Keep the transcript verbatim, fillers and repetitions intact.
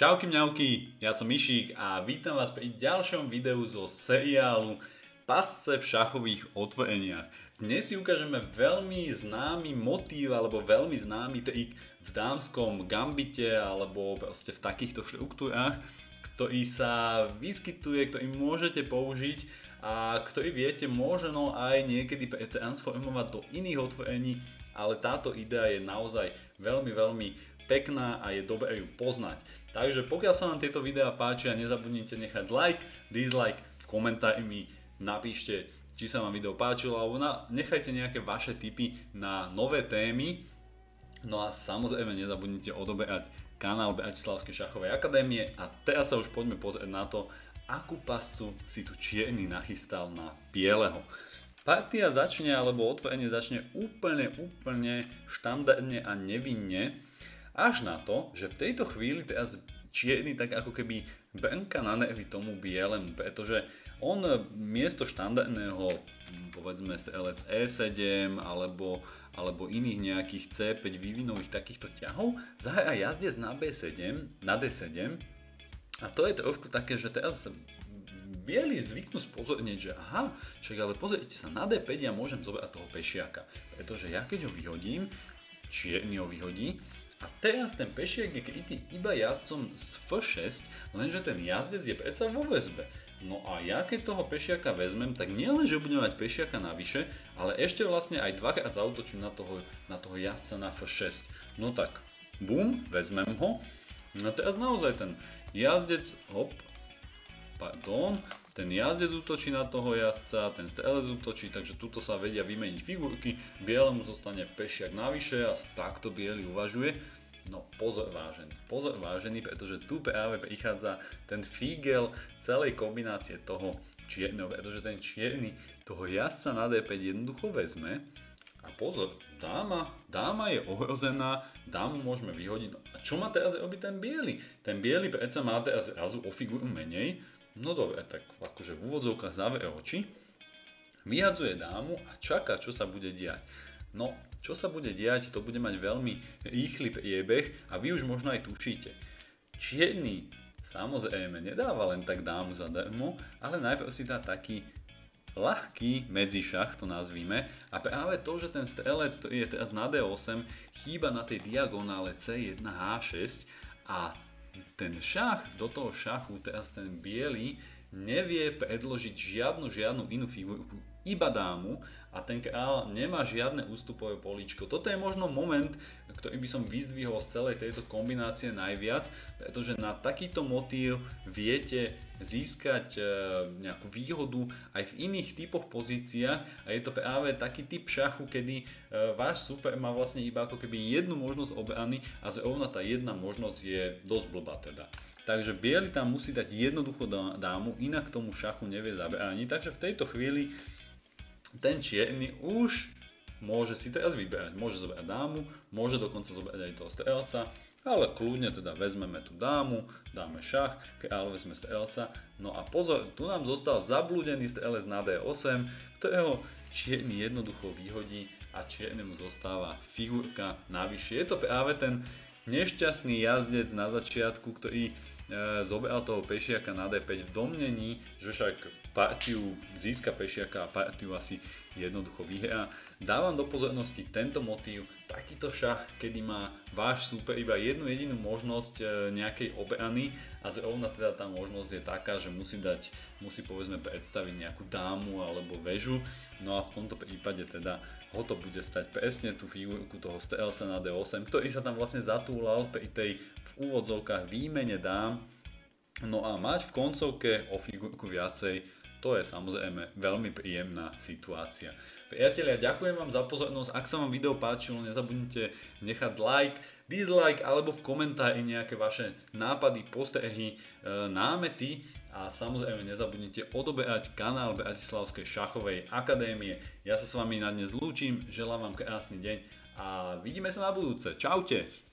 Čauky mňauky, ja som Mišík a vítam vás pri ďalšom videu zo seriálu Pasce v šachových otvoreniach. Dnes si ukážeme veľmi známy motív alebo veľmi známy trik v dámskom gambite alebo proste v takýchto štruktúrách, ktorý sa vyskytuje, ktorý môžete použiť a ktorý viete možno aj niekedy pretransformovať do iných otvorení, ale táto idea je naozaj veľmi, veľmi pekná a je dobré ju poznať. Takže pokiaľ sa vám tieto videá páčia, nezabudnite nechať like, dislike, v komentári mi napíšte, či sa vám video páčilo, alebo na, nechajte nejaké vaše tipy na nové témy. No a samozrejme nezabudnite odoberať kanál Bratislavskej šachovej akadémie a teraz sa už poďme pozrieť na to, akú pascu si tu čierny nachystal na bieleho. Partia začne, alebo otvorenie začne úplne, úplne štandardne a nevinne, až na to, že v tejto chvíli teraz čierny tak ako keby brnka na nervy tomu bielemu, pretože on miesto štandardného, povedzme strelec E sedem alebo, alebo iných nejakých C päť vývinových takýchto ťahov, zahrá jazdec na B sedem, na D sedem a to je trošku také, že teraz bieli zvyknú spozornieť, že aha, však ale pozrite sa, na D päť ja môžem zobrať toho pešiaka, pretože ja keď ho vyhodím, čierny ho vyhodí, a teraz ten pešiak je krytý iba jazdcom z F šesť, lenže ten jazdec je predsa vo väzbe. No a ja keď toho pešiaka vezmem, tak nielen, že budem mať pešiaka navyše, ale ešte vlastne aj dvakrát zaútočím na toho, na toho jazdca na F šesť. No tak, bum, vezmem ho. No teraz naozaj ten jazdec, hop, pardon, ten jazdec útočí na toho jazdca, ten strelec útočí, takže tuto sa vedia vymeniť figurky, bielemu zostane pešiak navyše a takto biely uvažuje. No pozor vážený, pozor vážený, pretože tu práve prichádza ten fígel celej kombinácie toho čierneho, pretože ten čierny toho jazdca na D päť jednoducho vezme a pozor, dáma, dáma je ohrozená, dámu môžeme vyhodiť. No a čo má teraz robiť ten biely? Ten biely predsa má teraz zrazu o figuru menej. No dobre, tak akože v úvodzovkách zavrie oči, vyhadzuje dámu a čaká, čo sa bude diať. No, čo sa bude diať, to bude mať veľmi rýchly priebeh a vy už možno aj tušíte. Čierny samozrejme nedáva len tak dámu zadarmo, ale najprv si dá taký ľahký medzišach, to nazvíme, a práve to, že ten strelec, ktorý je teraz na D osem, chýba na tej diagonále C jedna H šesť a ten šach, do toho šachu teraz ten biely nevie predložiť žiadnu, žiadnu inú figurku, iba dámu a ten kráľ nemá žiadne ústupové políčko. Toto je možno moment, ktorý by som vyzdvihol z celej tejto kombinácie najviac, pretože na takýto motív viete získať nejakú výhodu aj v iných typoch pozíciách a je to práve taký typ šachu, kedy váš super má vlastne iba ako keby jednu možnosť obrany a zrovna tá jedna možnosť je dosť blbá teda. Takže biely tam musí dať jednoducho dámu, inak tomu šachu nevie zabrániť, takže v tejto chvíli ten čierny už môže si teraz vyberať, môže zobrať dámu, môže dokonca zobrať aj toho strelca, ale kľudne teda vezmeme tú dámu, dáme šach, kráľ vezme strelca, no a pozor, tu nám zostal zablúdený strelec na D osem, ktorého čierny jednoducho vyhodí a čiernemu zostáva figurka navyše. Je to práve ten nešťastný jazdec na začiatku, ktorý e, zobral toho pešiaka na D päť v domnení, že však partiu získa pešiaka a partiu asi jednoducho vyhrá. Dávam do pozornosti tento motív, takýto šach, kedy má váš súper iba jednu jedinú možnosť e, nejakej obrany a zrovna teda tá možnosť je taká, že musí dať, musí povedzme predstaviť nejakú dámu alebo väžu, no a v tomto prípade teda ho to bude stať presne tú figurku toho strelca na D osem, ktorý sa tam vlastne zatúlal pri tej v úvodzovkách výmene dám. No a mať v koncovke o figurku viacej, to je samozrejme veľmi príjemná situácia. Priatelia, ďakujem vám za pozornosť, ak sa vám video páčilo, nezabudnite nechať like, dislike alebo v komentári nejaké vaše nápady, postrehy, námety a samozrejme nezabudnite odoberať kanál Bratislavskej šachovej akadémie. Ja sa s vami na dnes lúčim, želám vám krásny deň a vidíme sa na budúce. Čaute!